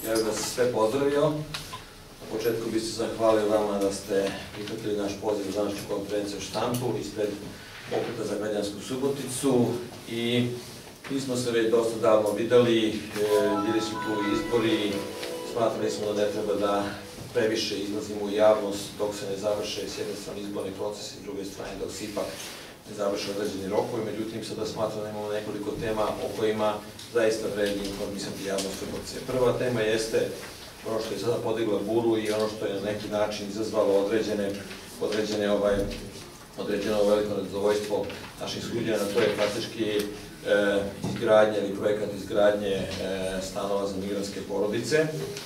Ja bih vas sve pozdravio. Na početku bih se zahvalio vama da ste prihvatili naš poziv za današnju konferenciju štampu ispred Pokreta za građansku Suboticu i mi smo se već dosta davno videli, bili su tu izbori, smatrali smo da ne treba da previše izlazimo u javnost dok se ne završe s jedne strane izborni proces i s druge strane dok se ipak ne završe određeni rokovi. Međutim, sada smatram da imamo nekoliko tema o kojima zaista vredi informisati javnost Subotice. Prva tema jeste ono što je sada podigla buru i ono što je na neki način izazvalo određeno veliko nezadovoljstvo naših sugrađana, to je praktički izgradnja ili projekat izgradnje stanova za migrantske porodice.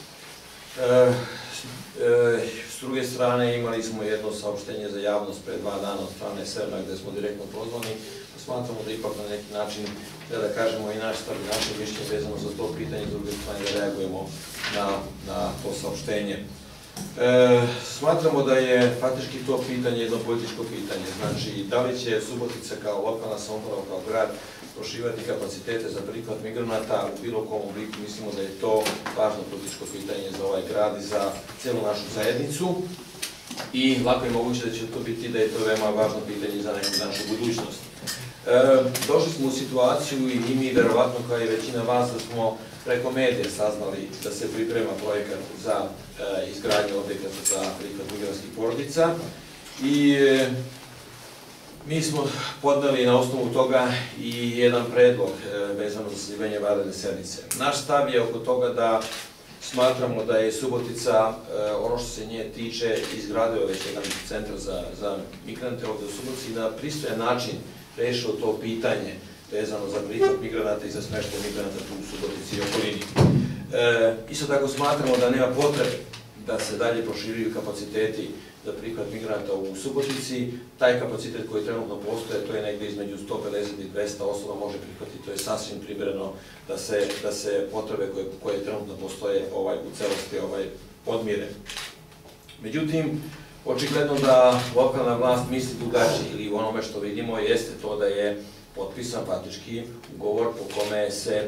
S druge strane, imali smo jedno saopštenje za javnost pre 2 dana od strane SERM-a gde smo direktno pozvani. Smatramo da ipak na neki način treba da kažemo i naš stav i naše mišljenje vezano za to pitanje, s druge strane da reagujemo na to saopštenje. Smatramo da je faktički to pitanje jedno političko pitanje. Znači, da li će Subotica kao lokalna samouprava, kao grad, proširivati kapacitete za prihvat migranata u bilo kom obliku, mislimo da je to važno političko pitanje za ovaj grad i za celu našu zajednicu. I lako je moguće da će to biti da je to veoma važno pitanje za neku našu budućnost. Došli smo u situaciju i mi, verovatno kao i većina vas, da smo preko medija saznali da se priprema projekat za izgradnju objekata za prihvat migrantskih porodica i mi smo podneli na osnovu toga i jedan predlog vezano za sazivanje vanredne sednice. Naš stav je oko toga da smatramo da je Subotica, ono što se nje tiče, izgradio već jedan centar za migrante ovde u Subotici i na pristojan način rešio to pitanje vezano za prihvat migranata i za smeštaj migranata tu u Subotici i okolini. Isto tako smatramo da nema potrebe da se dalje proširuju kapaciteti za prihvat migranata u Subotici. Taj kapacitet koji trenutno postoje, to je negde između 150 i 200 osoba može prihvatiti, to je sasvim primereno da se potrebe koje trenutno postoje u celosti podmire. Međutim, očigledno da lokalna vlast misli drugačije ili u onome što vidimo jeste to da je potpisan faktički ugovor po kome se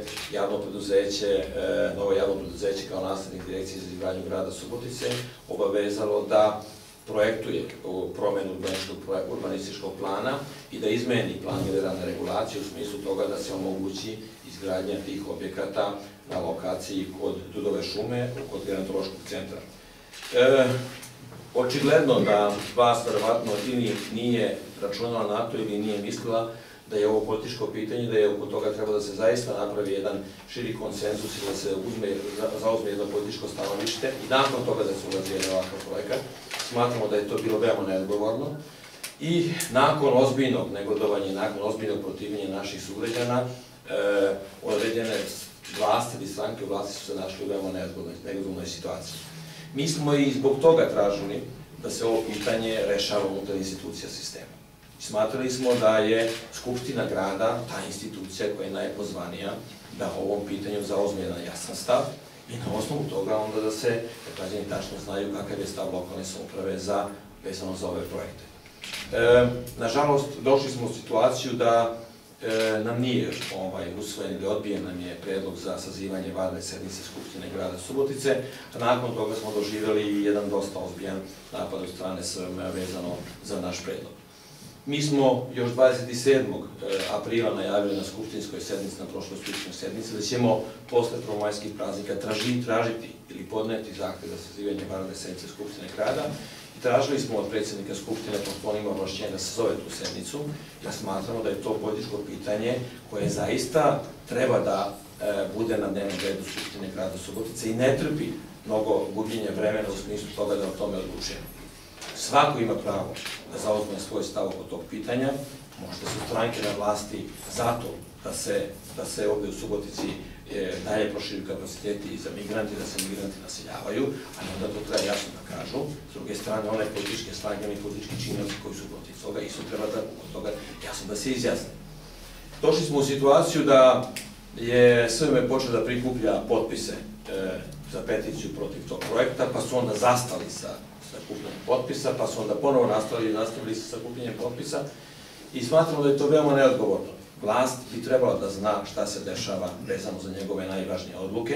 novo javno preduzeće kao naslednik Direkcije za izgradnju grada Subotice obavezalo da projektuje promenu urbanističkog plana i da izmeni plan generalne regulacije u smislu toga da se omogući izgradnja tih objekata na lokaciji kod Dudove šume, kod gerontološkog centra. Očigledno da vas verovatno ili nije računala na to ili nije mislila da je ovo političko pitanje, da je oko toga treba da se zaista napravi jedan širi konsenzus i da se zauzme jedno političko stanovište i nakon toga da se ulazi jedan ovakav projekat. Smatramo da je to bilo veoma neodgovorno i nakon ozbiljnog negodovanja i nakon ozbiljnog protivljenja naših sugrađana, određene vlasti ili stranke u vlasti su se našli u veoma negodovnoj situaciji. Mi smo i zbog toga tražili da se ovo pitanje rešava unutar institucija sistema. Smatrali smo da je Skupština grada ta institucija koja je najpozvanija da o ovom pitanju zauzme jedan jasan stav i na osnovu toga onda da se građani tačno znaju kakav je stav lokalne samouprave vezano za ove projekte. Nažalost, došli smo u situaciju da nam nije usvojen ili odbijen nam je predlog za sazivanje vanredne sednice Skupštine grada Subotice, a nakon toga smo doživjeli jedan dosta ozbiljan napad od strane SRM-a vezano za naš predlog. Mi smo još 27. aprila najavili na skupštinskoj sednici, na prošloj skupštinskoj sednici, da ćemo posle prvomajskih praznika tražiti ili podneti zahtev za sazivanje vanredne sednice Skupštine grada i tražili smo od predsjednika Skupštine, pošto on ima ovlašćenje da se zove tu sednicu, jer smatramo da je to političko pitanje koje zaista treba da bude na dnevnom redu Skupštine grada Subotice i ne trpi mnogo gubljenja vremena u smislu toga da o tome odlučujemo. Svako ima pravo da zauzme svoj stav oko tog pitanja, možda su stranke na vlasti zato da se ovde u Subotici dalje proširuju kapaciteti za migranti, da se migranti naseljavaju, ali onda to treba jasno da kažu. S druge strane, one političke stranke i politički činioci koji su protiv toga isto treba da oko toga jasno da se izjasne. Došli smo u situaciju da je SVM počeo da prikuplja potpise za peticiju protiv tog projekta, pa su onda zastali sa sakupljanjem potpisa, pa su onda ponovo nastavili sa sakupljanjem potpisa i smatramo da je to veoma neodgovorno. Vlast bi trebala da zna šta se dešava vezano za njegove najvažnije odluke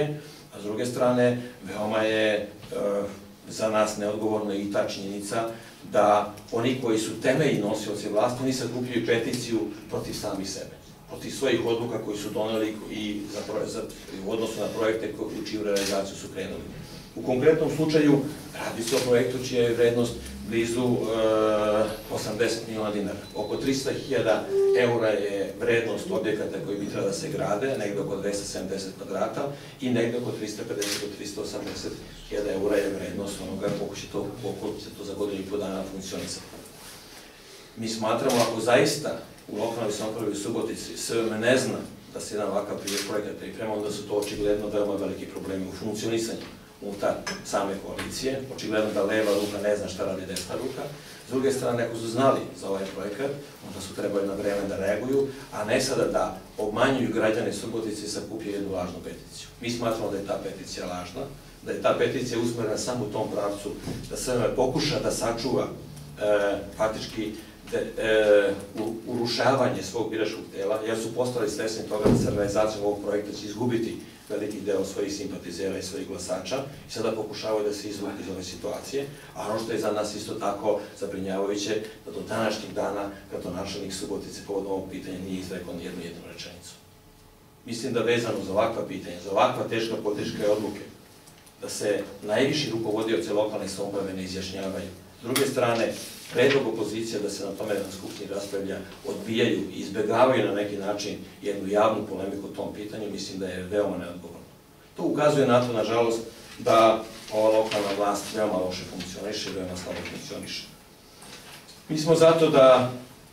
A s druge strane, veoma je za nas neodgovorna i ta činjenica da oni koji su temeljni nosioci vlasti, oni sakupljaju peticiju protiv samih sebe, protiv svojih odluka koji su doneli i u odnosu na projekte u čiju realizaciju su krenuli. U konkretnom slučaju radi se o projektu čija je vrednost blizu 80 miliona dinara. Oko 300.000 eura je vrednost objekata koji bi trebalo da se grade, negde oko 270 kvadrata i negde oko 350 do 380.000 eura je vrednost onoga koliko će to za godinu i po dana funkcionisati. Mi smatramo, ako zaista u lokalnoj samoupravi u Subotici SVM ne zna da se jedan ovakav projekat priprema, onda su to očigledno veoma veliki problemi u funkcionisanju unutar same koalicije. Očigledno da leva ruka ne zna šta radi desna ruka. S druge strane, ako su znali za ovaj projekat, onda su trebali na vreme da reaguju, a ne sada da obmanjuju građane Subotice i sakupljaju jednu lažnu peticiju. Mi smatramo da je ta peticija lažna, da je ta peticija usmerena samo u tom pravcu, da SVM pokuša da sačuva faktički urušavanje svog biračkog tela, jer su postali svesni toga da sa realizacijom ovog projekta će izgubiti veliki deo svojih simpatizera i svojih glasača i sada pokušavaju da se izvuku iz ove situacije, a ono što je za nas isto tako zabrinjavajuće, da do današnjeg dana gradonačelnik Subotice povodom ovog pitanja nije izrekao ni jednu rečenicu. Mislim da vezano za ovakva pitanja, za ovakva teška političke odluke, da se najviši rukovodioci lokalne samouprave ne izjašnjavaju. S druge strane, predlog opozicija da se na tome na Skupštini raspravlja odbijaju i izbegavaju na neki način jednu javnu polemiku o tom pitanju, mislim da je veoma neodgovorno. To ukazuje na to, nažalost, da ova lokalna vlast veoma loše funkcioniše, veoma slabo funkcioniše. Mi smo zato da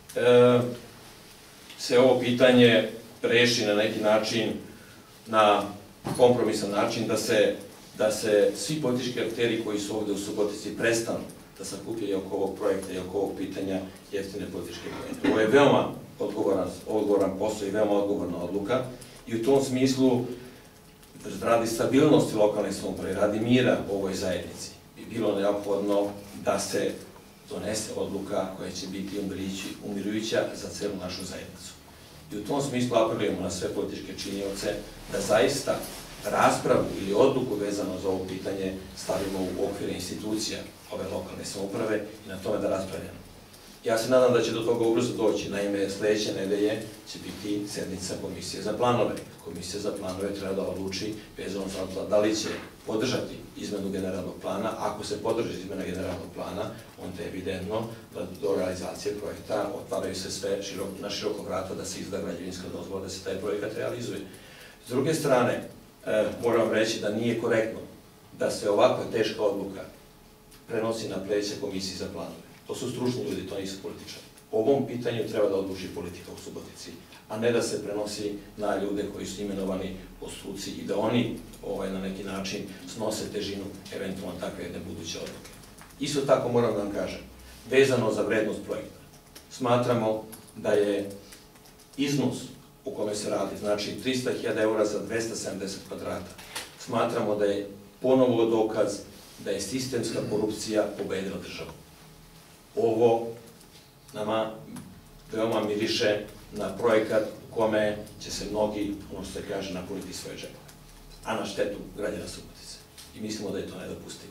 se ovo pitanje reši na neki način, na kompromisan način, da se svi politički akteri koji su ovde u Subotici prestanu da sakupljaju oko ovog projekta i oko ovog pitanja jeftine političke poene. Ovo je veoma odgovoran posao i veoma odgovorna odluka i u tom smislu, radi stabilnosti lokalne samouprave, radi mira u ovoj zajednici, bi bilo neophodno da se donese odluka koja će biti umirujuća za celu našu zajednicu. I u tom smislu apelujemo na sve političke činioce da zaista raspravu ili odluku vezano za ovo pitanje stavimo u okvire institucija ove lokalne samouprave i na tome da raspravljamo. Ja se nadam da će do toga ubrzo doći. Naime, sledeće nedelje će biti sednica Komisije za planove. Komisija za planove treba da odluči vezano za to da li će podržati izmenu generalnog plana. Ako se podrži izmena generalnog plana, onda je evidentno da do realizacije projekta otvaraju se sve na široko vrata da se izda građevinska dozvola, da se taj projekat realizuje. S druge strane, moram reći da nije korektno da se ovakva teška odluka prenosi na pleće Komisije za planove. To su stručni ljudi, to nisu političari. O ovom pitanju treba da odluči politika u Subotici, a ne da se prenosi na ljude koji su imenovani po struci i da oni na neki način snose težinu eventualno takve jedne buduće odluke. Isto tako moram da vam kažem, vezano za vrednost projekta, smatramo da je iznos u kome se radi, znači 300.000 eura za 270 kvadrata, smatramo da je ponovo dokaz da je sistemska korupcija pobedila državu. Ovo nama veoma miriše na projekat u kome će se mnogi, ono što se kaže, napuniti svoje džepove, a na štetu građana Subotice. I mislimo da je to nedopustivo.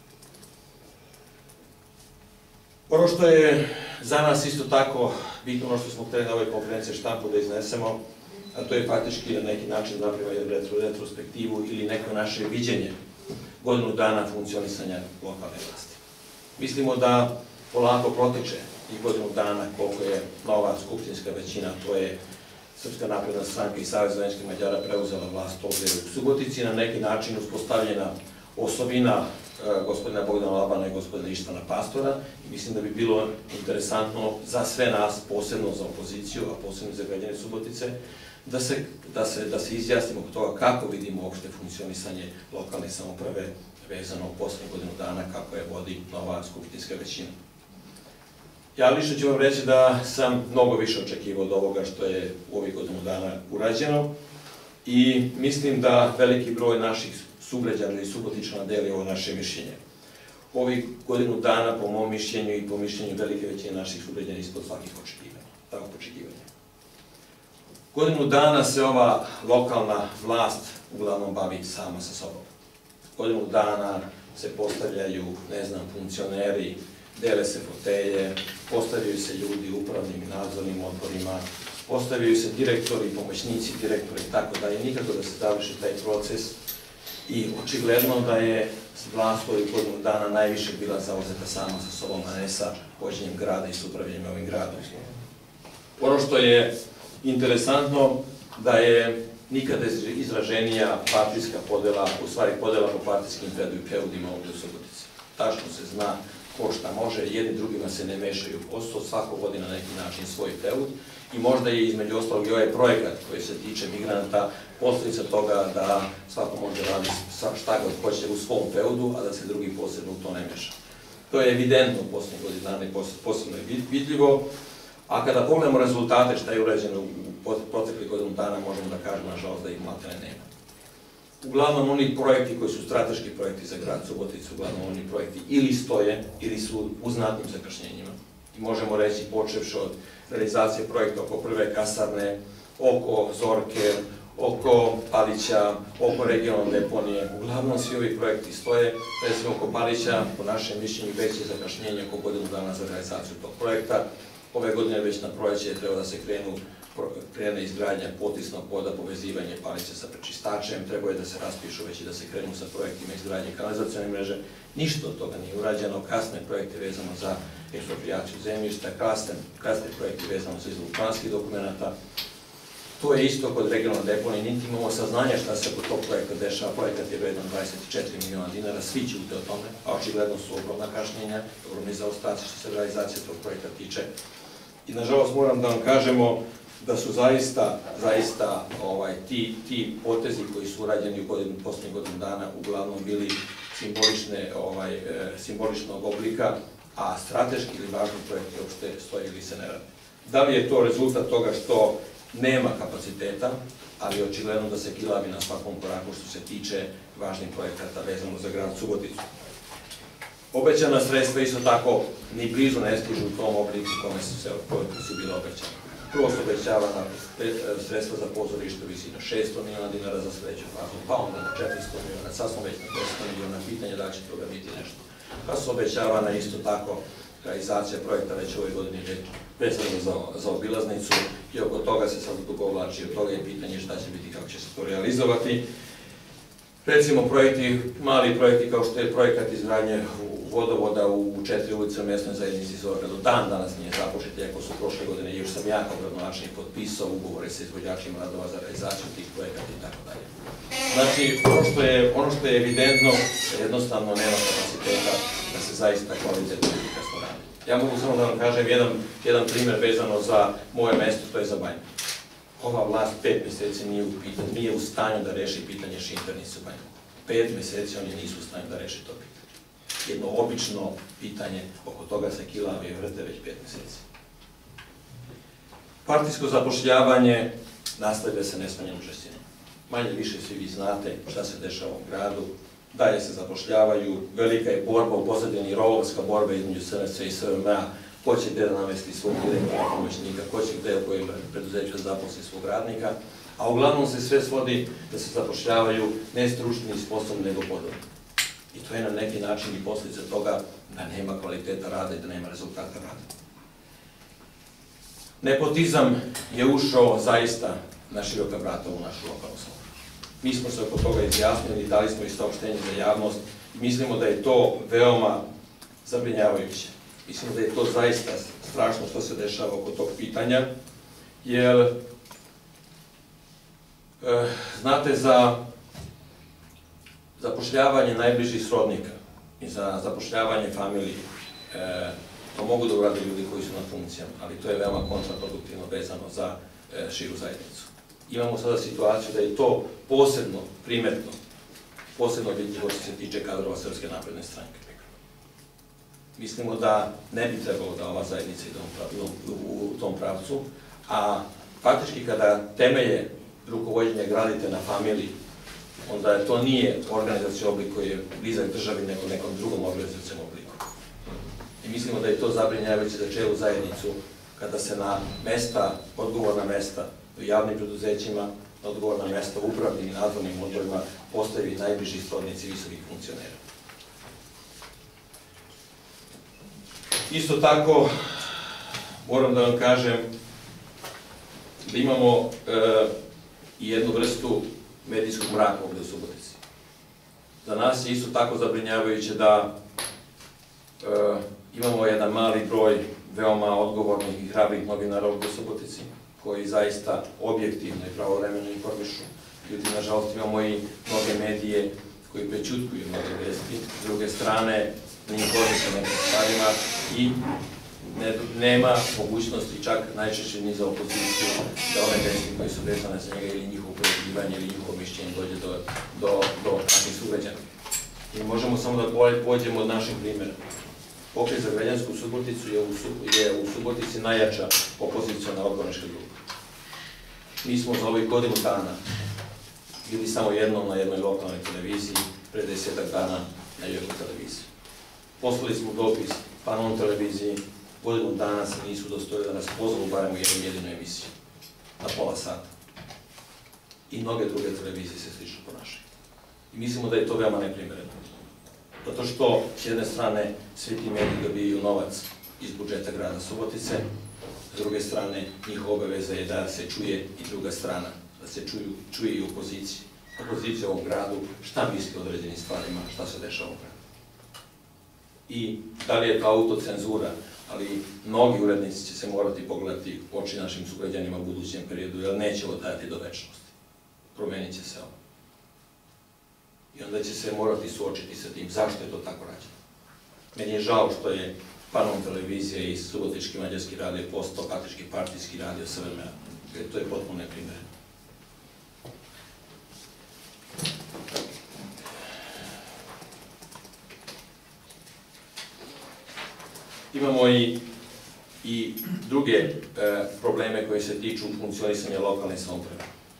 Ono što je za nas isto tako bitno, ono što smo hteli na ovoj konferenciji štampu da iznesemo, a to je faktički na neki način napravimo jednu retrospektivu ili neko naše viđenje godinu dana funkcionisanja lokalne vlasti. Mislimo da polako proteče i godinu dana koliko je nova skupštinska većina, to je Srpska napredna stranka i Savez vojvođanskih Mađara preuzela vlast ovde u Subotici, na neki način uspostavljena osobina gospodina Bogdana Labana i gospodina Ištvana Pastora i mislim da bi bilo interesantno za sve nas, posebno za opoziciju, a posebno za građane Subotice, da se izjasnimo oko toga kako vidimo uopšte funkcionisanje lokalne samouprave vezano u poslednjih godinu dana kako je vodi nova skupštinska većina. Ja lično ću vam reći da sam mnogo više očekivao od ovoga što je u ovih godinu dana urađeno i mislim da veliki broj naših sugrađana i Subotičana deli ovo naše mišljenje. Ovih godinu dana, po mom mišljenju i po mišljenju velike većine naših sugrađana ispod svakih očekivanja. Godinu dana se ova lokalna vlast uglavnom bavi sama sa sobom. Godinu dana se postavljaju, ne znam, funkcioneri, dele se fotelje, postavljaju se ljudi u upravnim i nadzornim odborima, postavljaju se direktori, pomoćnici direktori i tako dalje, nikako da se završi taj proces i očigledno da je vlast koju godinu dana najviše bila zauzeta sama sa sobom, a ne sa vođenjem grada i s upravljanjem ovim gradom. Ono što je interesantno da je nikada izraženija partijska podela, u stvari podela po partijskim feudima ovdje u Subotici. Tačno se zna ko šta može, jedni drugima se ne mešaju u posao, svako vodi na neki način svoj feud i možda je između ostalog i ovaj projekat koji se tiče migranata posljedica toga da svako može raditi šta god hoće u svom feudu, a da se drugi posebno u to ne meša. To je evidentno u posljednjih godina dana i posebno je vidljivo, a kada pogledamo rezultate šta je urađeno u proteklih godinu dana, možemo da kažemo, nažalost, da ih maltene nema. Uglavnom, oni projekti koji su strateški projekti za grad Suboticu, uglavnom oni projekti ili stoje, ili su u znatnim zakašnjenjima. I možemo reći, počevši od realizacije projekta oko prve kasarne, oko Zorke, oko Palića, oko regionalne deponije. Uglavnom, svi ovi projekti stoje. Recimo, oko Palića, po našem mišljenju, već je zakašnjenje oko godinu dana za realizaciju tog projekta. Ove godine već na proleće je trebalo da se krene izgradnja potisnog voda, povezivanje Palića sa prečistačem, trebalo je da se raspišu već i da se krenu sa projektima izgradnje kanalizacione mreže. Ništa od toga nije urađeno, kasne projekte vezano za eksproprijaciju zemljišta, kasne projekte vezano za izradu planskih dokumenata. To je isto kod regionalne deponije, niti imamo saznanja šta se kod tog projekta dešava. Projekat je vredan 24 miliona dinara, svi ćute o tome, a očigledno su ogromna kašnjenja, ogromni zaostaci što se realizacije tog projekta tiče. I nažalost moram da vam kažemo da su zaista ti potezi koji su urađeni u posljednjih godinu dana uglavnom bili simboličnog oblika, a strateški ili važni projekti uopšte stoje ili se ne rade. Da li je to rezultat toga što nema kapaciteta, ali očigledno da se kilavi na svakom koraku što se tiče važnih projekata vezano za grad Suboticu. Obećana sredstva isto tako ni blizu ne stižu u tom obliku kome su bile obećane. Prvo su obećavana sredstva za pozorište u visini 600 miliona dinara za sledeću fazu, pa onda na 400 miliona, sad smo već na 500 miliona, pitanje da će toga biti nešto. Pa su obećavana isto tako realizacija projekta već ove godine vezano za obilaznicu i oko toga se sad dugovlači, od toga je pitanje šta će biti, kako će se to realizovati. Recimo mali projekti kao što je projekat izgradnje vodovoda u 4 ulice u mesnoj zajednici Zorka, do dan danas nije započet, iako su prošle godine, još sam ja kao gradonačelnik potpisao ugovore sa izvođačima radova za realizaciju tih projekata i tako dalje. Znači, ono što je evidentno, jednostavno nema kapaciteta da se zaista kvalitetno i efikasno radi. Ja mogu samo da vam kažem jedan primer vezano za moje mesto, to je za Banju. Ova vlast 5 meseci nije u stanju da reši pitanje šinternice u Banju. 5 meseci oni nisu u stanju da reši to pitanje. Jedno obično pitanje, oko toga se kilave i vrte već 5 meseci. Partijsko zapošljavanje nastavlja se nesmanjenom žestinom. Manje više svi vi znate šta se dešava u gradu, dalje se zapošljavaju, velika je borba u pozadini, rovovska borba između SNS i SVM-a, ko će gde da namesti svog direktora pomoćnika, ko će gde u kojem preduzeću da zaposli svog radnika, a uglavnom se sve svodi da se zapošljavaju ne stručni i sposobni, nego podobni. I to je na neki način i posljedica toga da nema kvaliteta rada i da nema rezultata rada. Nepotizam je ušao zaista na široka vrata u našu lokalnu samoupravu. Mi smo se oko toga izjasnili, dali smo i saopštenje za javnost i mislimo da je to veoma zabrinjavajuće. Mislimo da je to zaista strašno što se dešava oko tog pitanja, jer znate, za zapošljavanje najbližih srodnika i za zapošljavanje familije, to mogu da urade ljudi koji su na funkcijama, ali to je veoma kontraproduktivno vezano za širu zajednicu. Imamo sada situaciju da je to posebno primetno, posebno vidljivo što se tiče kadrova Srpske napredne stranke. Mislimo da ne bi trebalo da ova zajednica ide u tom pravcu, a faktički kada temelje rukovođenja gradite na familiji, onda to nije organizacijski oblik koji je blizak državi, nego nekom drugom organizacijskom obliku. I mislimo da je to zabrinjavajuće za celu zajednicu, kada se na mesta, odgovorna mesta u javnim preduzećima, na odgovorna mesta u upravnim i nadzornim odborima postaju i najbliži srodnici visokih funkcionera. Isto tako, moram da vam kažem da imamo i jednu vrstu medijskog mraka ovde u Subotici. Za nas je isto tako zabrinjavajuće da imamo jedan mali broj veoma odgovornih i hrabrih novinara ovde u Subotici, koji zaista objektivno i pravovremeno informišu. Ljudi, nažalost, imamo i mnoge medije koji prećutkuju mnoge vesti, s druge strane ne informišu nekim stvarima i nema mogućnosti, čak najčešće ni za opoziciju, da one vesti koje su vezane za njega ili njihovo pojavljivanje ili njihovo mišljenje dođe do naših sugrađana. I možemo samo da pođemo od naših primjera. Pokret za građansku Suboticu je u Subotici najjača opoziciona odbornička grupa. Mi smo za ovih godinu dana bili samo jednom na jednoj lokalnoj televiziji, pre 10 dana na jednoj televiziji. Poslali smo dopis Panon televiziji, godinu dana se nisu dostojili da nas pozovu barem u jednu jedinu emisiju, na pola sata. I mnoge druge televizije se slično ponašaju. I mislimo da je to veoma neprimereno. Zato što, s jedne strane, svi ti mediji dobijaju novac iz budžeta grada Subotice, s druge strane, njihova obaveza je da se čuje i druga strana, da se čuje i opozicija. Opozicija u ovom gradu, šta misli o određenim stvarima, šta se dešava u gradu. I da li je to autocenzura, ali mnogi urednici će se morati pogledati u oči našim sugrađanima u budućem periodu, jer neće ovo trajati do večnosti. Promenit će se ovo. I onda će se morati suočiti sa tim zašto je to tako rađeno. Meni je žao što je Panon televizija i Subotički mađarski radio postao faktički partijski radio sa vremena. To je potpuno neprimereno. Imamo i druge probleme koje se tiču funkcionisanja lokalne samouprave.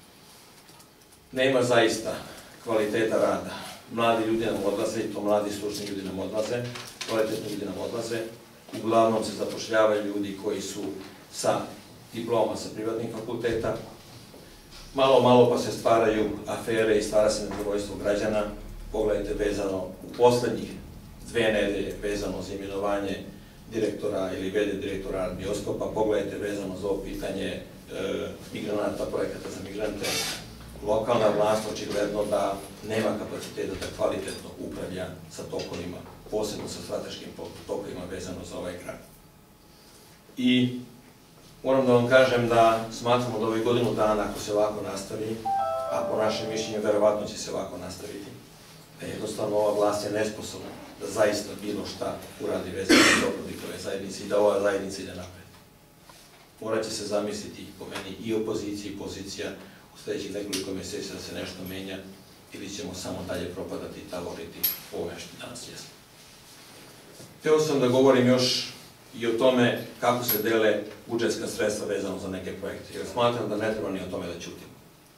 Nema zaista kvaliteta rada. Mladi ljudi nam odlaze, i to mladi stručni ljudi nam odlaze, kvalitetni ljudi nam odlaze. Uglavnom se zapošljavaju ljudi koji su sa diploma sa privatnih fakulteta. Malo pa se stvaraju afere i stvara se nezadovoljstvo građana. Pogledajte vezano u poslednjih 2 nedelje vezano za imenovanje direktora ili VD direktora bioskopa, pogledajte vezano za ovo pitanje migranata, projekata za migrante. Lokalna vlast očigledno da nema kapaciteta da kvalitetno upravlja sa tokovima, posebno sa strateškim tokovima vezano za ovaj grad. I moram da vam kažem da smatramo da ovih godinu dana, ako se ovako nastavi, a po našem mišljenju verovatno će se ovako nastaviti, da jednostavno ova vlast je nesposobna da zaista bilo šta uradi vezano za dobrobit ove zajednice i da ova zajednica ide napred. Morat će se zamisliti, po meni, i opozicija i pozicija u sledećih nekoliko meseci da se nešto menja ili ćemo samo dalje propadati i tavoriti ovome što danas jesmo. Hteo sam da govorim još i o tome kako se dele budžetska sredstva vezano za neke projekte, jer smatram da ne treba ni o tome da ćutimo.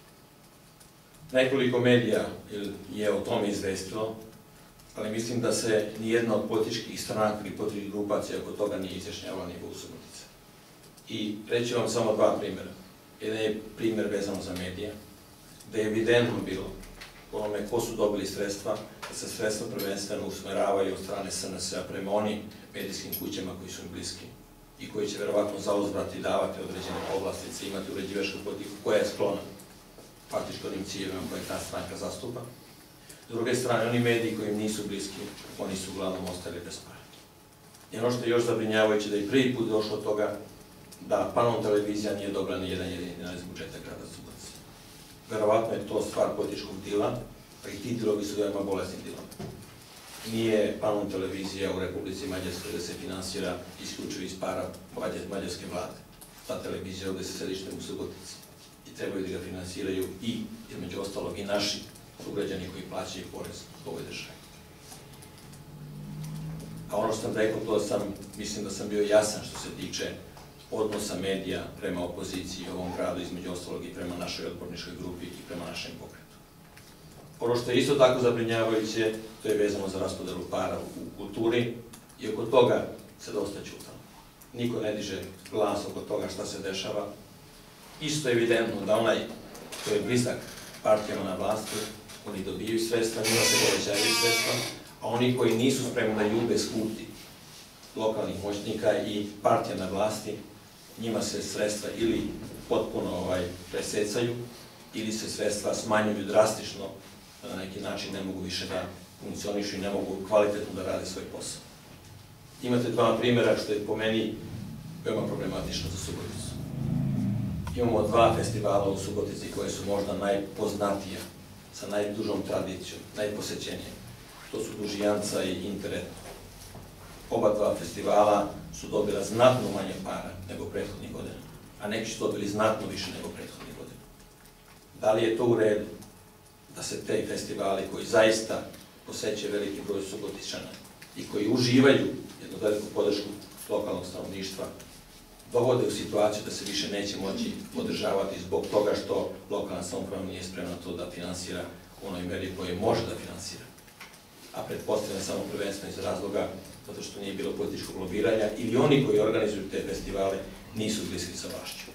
Nekoliko medija je o tome izvestilo, ali mislim da se nijedna od političkih stranaka ili političkih grupacija oko toga nije izjašnjavala ni u Subotici. I reći vam samo 2 primjera. Jedan je primjer vezano za medije, da je evidentno bilo onome ko su dobili sredstva, da se sredstva prvenstveno usmeravaju od strane SNS-a prema onim medijskim kućama koji su im bliski i koji će verovatno zauzvrati davati određene povlastice, imati uređivačku politiku koja je sklona faktički onim ciljevima koje ta stranka zastupa. S druge strane, oni mediji koji im nisu bliski, oni su uglavnom ostali bez para. I ono što je još zabrinjavajuće da je prvi put došlo od toga da Panon televizija nije dobila ni jedan jedini dinar iz budžeta grada Subotice. Verovatno je to stvar političkog dila, a i ti dilovi su veoma bolesni dilovi. Nije Panon televizija u Republici Mađarskoj da se finansira isključivo iz para mađarske vlade. Ta televizija ovde se sedištem u Subotici i trebaju da ga finansiraju i, između ostalog, i naši sugrađani koji plaćaju porez u ovoj državi. A ono što sam rekao, to mislim da sam bio jasan što se tiče odnosa medija prema opoziciji u ovom gradu, između ostalog i prema našoj odborničkoj grupi i prema našem pokretu. Ono što je isto tako zabrinjavajuće, to je vezano za raspodelu para u kulturi i oko toga se dosta ćutalo. Niko ne diže glas oko toga šta se dešava. Isto je evidentno da onaj to je blizak partijama na vlasti, oni dobijaju sredstva, njima se povećavaju sredstva, a oni koji nisu spremni da ljube skupi lokalnih moćnika i partija na vlasti, njima se sredstva ili potpuno presecaju, ili se sredstva smanjuju drastično, da na neki način ne mogu više da funkcionišu i ne mogu kvalitetno da rade svoj posao. Imate dva primjera što je po meni veoma problematično za Suboticu. Imamo dva festivala u Subotici koje su možda najpoznatija, sa najdužom tradicijom, najposećenije. To su Dužijanca i Interetno. Oba dva festivala su dobila znatno manje para nego prethodnih godina, a neki su dobili znatno više nego prethodnih godina. Da li je to u redu da se te festivali koji zaista poseće veliki broj Subotičana i koji uživaju jednu veliku podršku lokalnog stanovništva, dovode u situaciju da se više neće moći održavati zbog toga što lokalna samouprava nije spremna to da finansira u onoj meri koje može da finansira. A pretpostavljam samo prvenstveno iz razloga zato što nije bilo političkog lobiranja ili oni koji organizuju te festivale nisu bliski sa vlašću.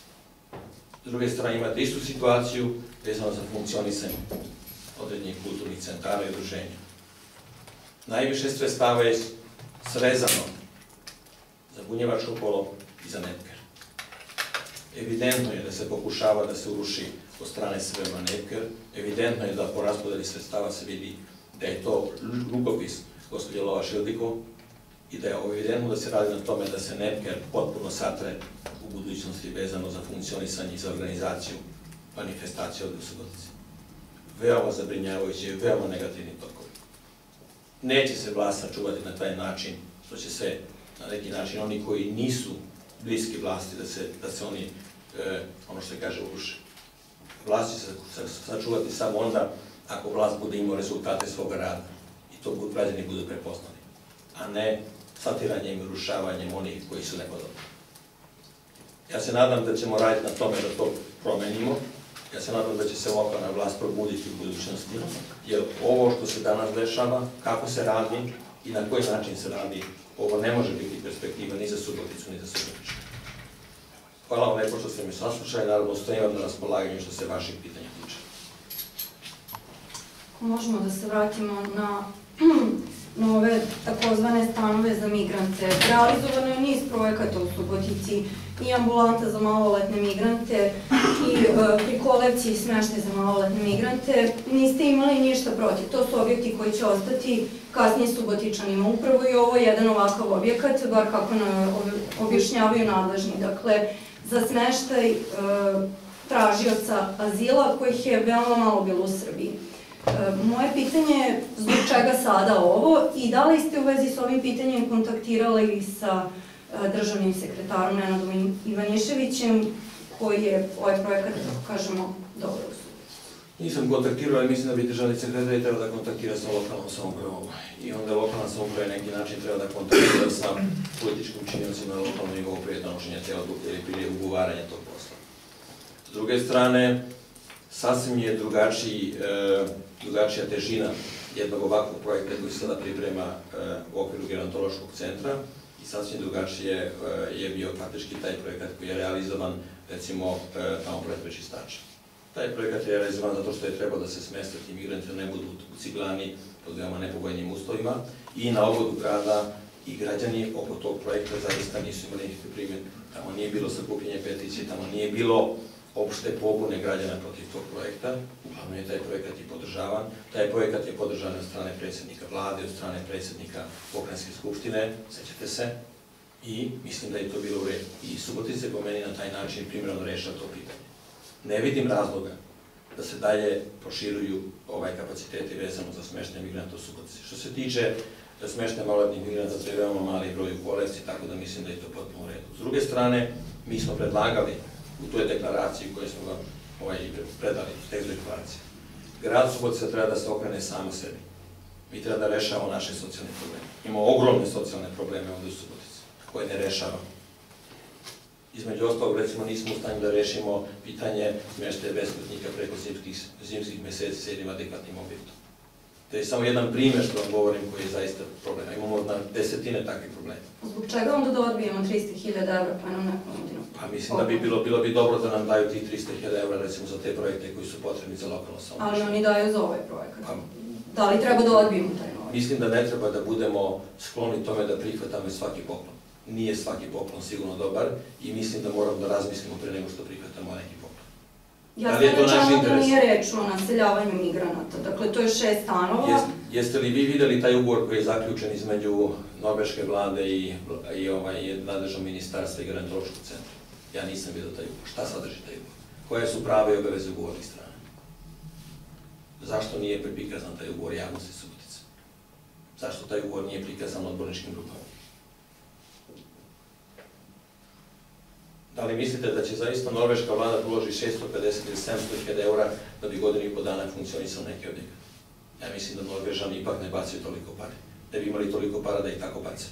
S druge strane imate istu situaciju vezano za funkcionisanje određenih kulturnih centara i udruženja. Najviše sredstava je srezano za Bunjevačko kolo i za Nepker. Evidentno je da se pokušava da se uruši od strane SVM Nepker, evidentno je da po raspodeli sredstava se vidi da je to rukopis gospođe Lova Šildiko i da je evidentno da se radi na tome da se Nepker potpuno satre u budućnosti vezano za funkcionisanje i za organizaciju manifestacije ovdje u Subotici. Veoma zabrinjavajući i veoma negativni tokovi. Neće se vlast sačuvati na taj način što će se na neki način oni koji nisu bliski vlasti da se oni, ono što se kaže, uruše. Vlast će se sačuvati samo onda ako vlast bude imao rezultate svoga rada i to građani budu prepoznali, a ne satiranjem i urušavanjem onih koji su nepodobni. Ja se nadam da ćemo raditi na tome da to promenimo, ja se nadam da će se lokalna vlast probuditi u budućnosti, jer ovo što se danas dešava, kako se radi i na koji način se radi, ovo ne može biti perspektiva ni za Suboticu, ni za Subotičku. Hvala vam lepo što ste me saslušali, naravno stojim vam na raspolaganju što se vaših pitanja tiče. Možemo da se vratimo na ove takozvane stanove za migrante. Realizovano je niz projekata u Subotici, i ambulanta za maloletne migrante, i pri kolekciji smeštaj za maloletne migrante. Niste imali ništa protiv. To su objekti koji će ostati kasnije Subotičanima. Upravo i ovo je jedan ovakav objekat, bar kako nam objašnjavaju nadležni. Dakle, za smeštaj tražioca azila, kojih je veoma malo bilo u Srbiji. Moje pitanje je zbog čega sada ovo i da li ste u vezi s ovim pitanjem kontaktirali sa državnim sekretarom Nenadom Ivaniševićem, koji je ovaj projekat, tako kažemo, dobro usudio? Nisam kontaktirao, ali mislim da bi državni sekretar treba da kontaktira sa lokalnom samoupravom. I onda lokalna samouprava na neki način treba da kontaktira sa političkim činiocima na lokalnom nivou prije donošenja te odluke ili prije ugovaranja tog posla. S druge strane, sasvim je drugačija težina jednog ovakvog projekta koji se sada priprema u okviru gerontološkog centra i sasvim drugačije je bio faktički taj projekat koji je realizovan, recimo, tamo pored Prečistača. Taj projekat je realizovan zato što je trebao da se smeste ti migranti, da ne budu u Ciglani pod veoma nepovoljnim uslovima i na obodu grada i građani oko tog projekta zaista nisu imali nikakve primjedbe. Tamo nije bilo sakupljanje peticije, tamo nije bilo opšte pobune građana protiv tog projekta, uglavnom je taj projekat i podržavan. Taj projekat je podržan od strane predsjednika vlade, od strane predsjednika pokrajinske skupštine, sećate se, i mislim da je to bilo u redu. I Subotica po meni na taj način primjerno rešava to pitanje. Ne vidim razloga da se dalje proširuju kapaciteti vezano za smeštaj migranta u Subotici. Što se tiče smeštaja maloletnih migranta, to je veoma mali broj u kolekciji, tako da mislim da je to potpuno u redu. S druge strane, mi smo predlagali u toj deklaraciji koju smo vam predali, tekst deklaracije. Grad Subotica treba da se okrene samo sebi. Mi treba da rešavamo naše socijalne probleme. Imamo ogromne socijalne probleme ovdje u Subotici, koje ne rešavamo. Između ostalog, recimo, nismo u stanju da rešimo pitanje smještaja beskućnika preko zimskih meseci sa jednim adekvatnim objektom. To je samo jedan primjer što vam govorim koji je zaista problema. Imamo na desetine takvih problema. Zbog čega onda da odbijemo 300.000 € pa nam neko nudino? Pa mislim da bi bilo bi dobro da nam daju tih 300.000 € recimo za te projekte koji su potrebni za lokalno samoupravstvo. Ali oni daju za ovaj projekat. Da li treba da odbijemo taj novac? Mislim da ne treba da budemo skloni tome da prihvatamo svaki poklon. Nije svaki poklon sigurno dobar i mislim da moramo da razmislimo pre nego što prihvatamo neki poklon. Ja sam rečeno da nije reč o naseljavanju migranata, dakle to je 6 stanova. Jeste li vi videli taj ugovor koji je zaključen između norveške vlade i nadležnog ministarstva i gerontološkog centra? Ja nisam vidio taj ugovor. Šta sadrži taj ugovor? Koje su prave i obaveze ugovornih strana? Zašto nije prikazan taj ugovor javnosti Subotice? Zašto taj ugovor nije prikazan odborničkim grupama? Da li mislite da će zaista norveška vlada uloži 650 ili 700.000 € da bi godinu i po dana funkcionisao neki objekat? Ja mislim da Norvežani ipak ne bacaju toliko pare. Ne bi imali toliko para da ih tako bacaju.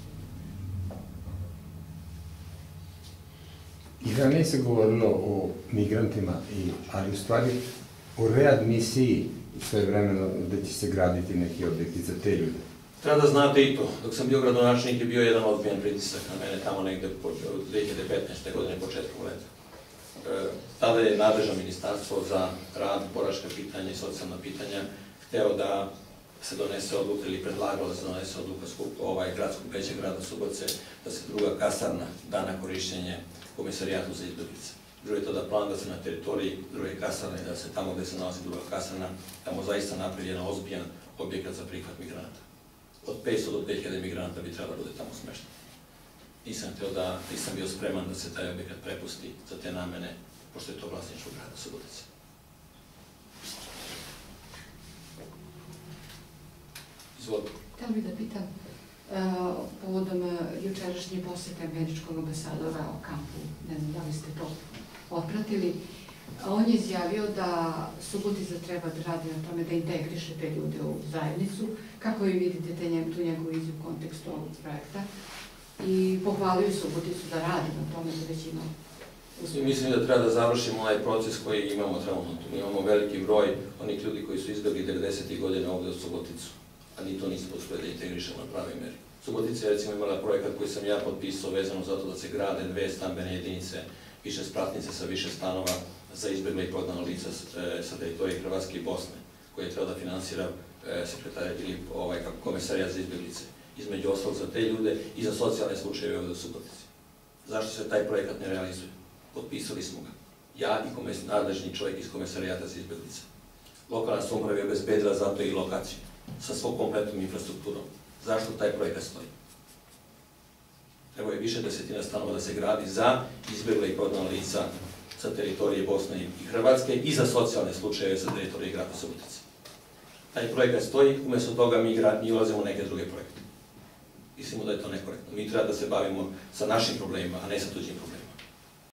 I ranije se govorilo o migrantima, ali u stvari o readmisiji sve vremeno da će se graditi neki objekti za te ljude. Treba da znate i to. Dok sam bio gradonačelnik je bio jedan ozbiljan pritisak na mene tamo negde od 2015. godine, početkom leta. Tada je nadležno ministarstvo za rad, boračka pitanja i socijalna pitanja hteo da se donese odluka ili predlagalo da se donese odluka gradskog veća grada Subotice da se druga kasarna da na korišćenje Komisarijatu za izbeglice. Bilo je tada plan da se na teritoriji druge kasarne, da se tamo gde se nalazi druga kasarna, tamo zaista napravi jedan ozbiljan objekat za prihvat migranata. Od 500 do 2000 migranata bi trebalo da bude tamo smešten. Nisam bio spreman da se taj objekat prepusti za te namene, pošto je to vlasništvo grada Subotice. Izvolite. Htjela bih da pitam, povodom jučerašnje posete američkog ambasadora o kampu, ne znam da li ste to otpratili, on je izjavio da Subotica treba da radi na tome da integriše te ljude u zajednicu. Kako vi vidite tu njegovu izjavu u kontekstu ovog projekta? I pohvalio Suboticu da radi na tome da već ima uspjeha. Mislim da treba da završimo onaj proces koji imamo trenutno. Imamo veliki broj onih ljudi koji su izbjegli 90. godina ovde u Suboticu, a ni to nismo uspeli da integrišemo na pravi meri. Subotica je recimo imala projekat koji sam ja potpisao vezano za to da se grade 2 stambene jedinice, više spratnice sa više stanova za izbjegle i prognana lica sa teritorije Hrvatske i Bosne, koje je trebao da finansira sekretar ili Komisarijat za izbjeglice. Između ostalog za te ljude i za socijalne slučajeve ovde u Subotici. Zašto se taj projekat ne realizuje? Potpisali smo ga. Ja i nadležni čovjek iz Komisarijata za izbjeglice. Lokalna samouprava je obezbedila za to i lokaciju sa svog kompletnom infrastrukturom. Zašto taj projekat stoji? Treba je više desetina stanova da se gradi za izbjegle i prognana lica sa teritorije Bosne i Hrvatske i za socijalne slučajeve sa teritorije grada Subotice. Taj projekat stoji, umjesto toga mi ulazimo u neke druge projekte. Mislimo da je to nekorektno. Mi treba da se bavimo sa našim problemima, a ne sa tuđim problemima.